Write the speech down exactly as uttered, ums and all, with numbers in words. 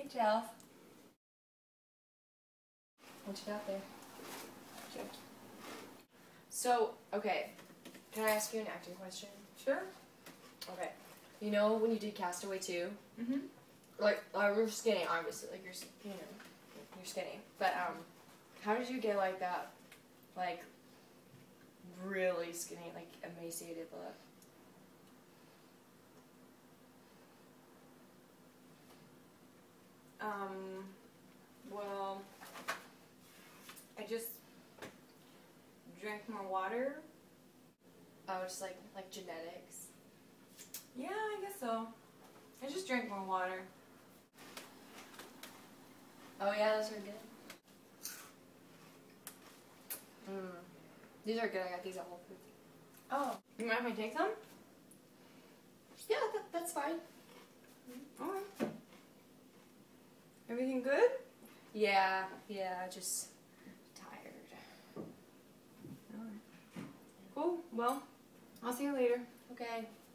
Hey, Chels. What you got there? Sure. So, okay. Can I ask you an acting question? Sure. Okay. You know when you did Castaway two? Mm-hmm. Like, uh, you're skinny, obviously. Like, you're, you know, you're skinny. But, um, how did you get, like, that, like, really skinny, like, emaciated look? Um, well, I just drank more water. Oh, just, like, like genetics? Yeah, I guess so. I just drank more water. Oh, yeah, those are good. Mmm. These are good. I got these at Whole Foods. Oh, you mind if I take some? Yeah, that, that's fine. Alright. Everything good? Yeah, yeah, just tired. Alright. Cool. Well, I'll see you later. Okay.